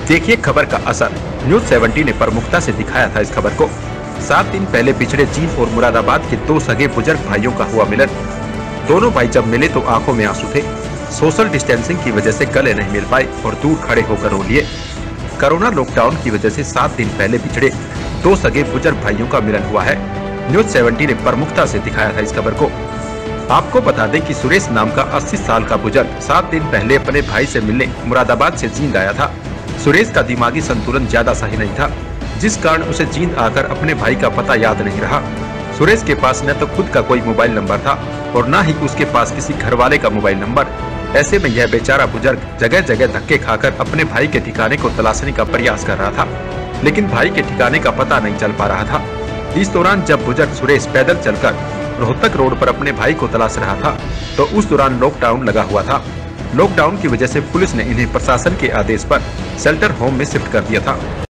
देखिए खबर का असर। न्यूज 70 ने प्रमुखता से दिखाया था इस खबर को। 7 दिन पहले बिछड़े जींद और मुरादाबाद के 2 सगे बुजुर्ग भाइयों का हुआ मिलन। दोनों भाई जब मिले तो आंखों में आंसू थे। सोशल डिस्टेंसिंग की वजह से गले नहीं मिल पाए और दूर खड़े होकर रो लिए। कोरोना लॉकडाउन की वजह से 7 दिन पहले बिछड़े 2 सगे बुजुर्ग भाइयों का मिलन हुआ है। न्यूज 70 ने प्रमुखता से दिखाया था इस खबर को। आपको बता दें कि सुरेश नाम का 80 साल का बुजुर्ग 7 दिन पहले अपने भाई से मिलने मुरादाबाद से जींद आया था। सुरेश का दिमागी संतुलन ज्यादा सही नहीं था, जिस कारण उसे जींद आकर अपने भाई का पता याद नहीं रहा। सुरेश के पास न तो खुद का कोई मोबाइल नंबर था और न ही उसके पास किसी घर वाले का मोबाइल नंबर। ऐसे में यह बेचारा बुजुर्ग जगह जगह धक्के खाकर अपने भाई के ठिकाने को तलाशने का प्रयास कर रहा था, लेकिन भाई के ठिकाने का पता नहीं चल पा रहा था। इस दौरान जब बुजुर्ग सुरेश पैदल चलकर रोहतक रोड पर अपने भाई को तलाश रहा था तो उस दौरान लॉकडाउन लगा हुआ था। लॉकडाउन की वजह से पुलिस ने इन्हें प्रशासन के आदेश पर शेल्टर होम में शिफ्ट कर दिया था।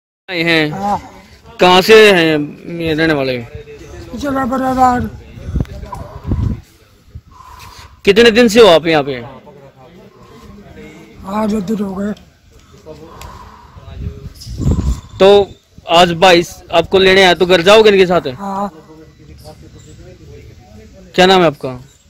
कहाँ से हैं रहने वाले? कितने दिन से हो आप यहाँ पे? 8 दिन हो गए। तो आज 22 आपको लेने आए तो घर जाओगे इनके साथ? हाँ। क्या नाम है आपका?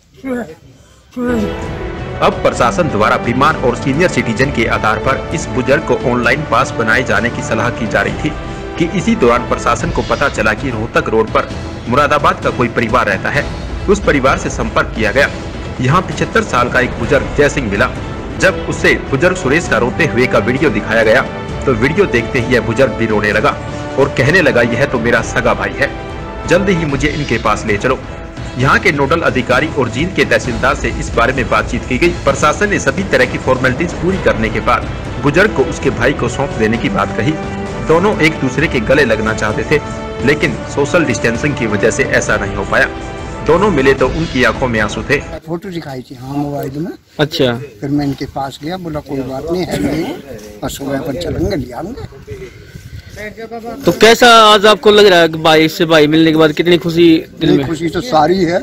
अब प्रशासन द्वारा बीमार और सीनियर सिटीजन के आधार पर इस बुजुर्ग को ऑनलाइन पास बनाए जाने की सलाह की जा रही थी कि इसी दौरान प्रशासन को पता चला कि रोहतक रोड पर मुरादाबाद का कोई परिवार रहता है। उस परिवार से संपर्क किया गया। यहाँ 75 साल का एक बुजुर्ग जय सिंह मिला। जब उससे बुजुर्ग सुरेश का रोते हुए का वीडियो दिखाया गया तो वीडियो देखते ही यह बुजुर्ग भी रोने लगा और कहने लगा, यह तो मेरा सगा भाई है, जल्द ही मुझे इनके पास ले चलो। यहाँ के नोडल अधिकारी और जींद के तहसीलदार से इस बारे में बातचीत की गई। प्रशासन ने सभी तरह की फॉर्मेलिटीज पूरी करने के बाद बुजुर्ग को उसके भाई को सौंप देने की बात कही। दोनों एक दूसरे के गले लगना चाहते थे, लेकिन सोशल डिस्टेंसिंग की वजह से ऐसा नहीं हो पाया। दोनों मिले तो उनकी आंखों में आंसू थे। फोटो दिखाई थी हाँ मोबाइल में। अच्छा। फिर मैं इनके पास गया, बोला कोई बात नहीं है नहीं, और सुबह पर चलेंगे ले आएंगे। तो कैसा आज आपको लग रहा है कि भाई से भाई मिलने के बाद कितनी खुशी दिल में? खुशी तो सारी है।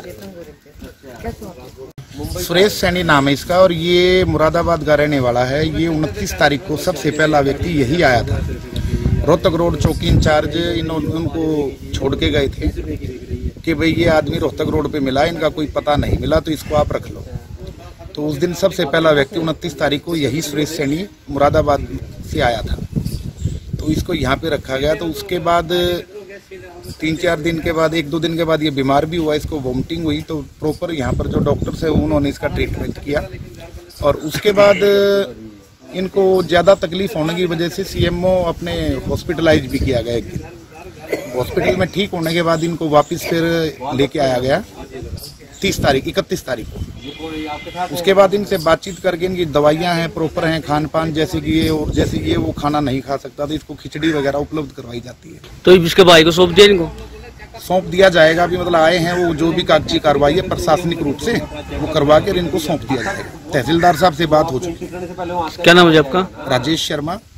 सुरेश सैनी नाम है इसका और ये मुरादाबाद का रहने वाला है। ये 29 तारीख को सबसे पहला व्यक्ति यही आया था। रोहतक रोड चौकी इंचार्ज उनको छोड़ के गए थे कि भाई ये आदमी रोहतक रोड पे मिला, इनका कोई पता नहीं मिला तो इसको आप रख लो। तो उस दिन सबसे पहला व्यक्ति 29 तारीख को यही सुरेश सैनी मुरादाबाद से आया था, तो इसको यहाँ पे रखा गया। तो उसके बाद 3-4 दिन के बाद 1-2 दिन के बाद ये बीमार भी हुआ, इसको वोमिटिंग हुई। तो प्रॉपर यहाँ पर जो डॉक्टर्स है उन्होंने इसका ट्रीटमेंट किया और उसके बाद इनको ज़्यादा तकलीफ होने की वजह से सीएमओ अपने हॉस्पिटलाइज भी किया गया। एक दिन हॉस्पिटल में ठीक होने के बाद इनको वापस फिर लेके आया गया 31 तारीख को। उसके बाद इनसे बातचीत करके इनकी दवाइयाँ हैं, प्रॉपर हैं, खान पान जैसे कि ये और जैसे कि ये वो खाना नहीं खा सकता तो इसको खिचड़ी वगैरह उपलब्ध करवाई जाती है। तो इसके भाई को सौंप दिया? इनको सौंप दिया जाएगा। अभी मतलब आए हैं वो जो भी कागजी कार्रवाई है प्रशासनिक रूप से वो करवा कर इनको सौंप दिया जाएगा। तहसीलदार साहब से बात हो चुकी है। क्या नाम है आपका? राजेश शर्मा।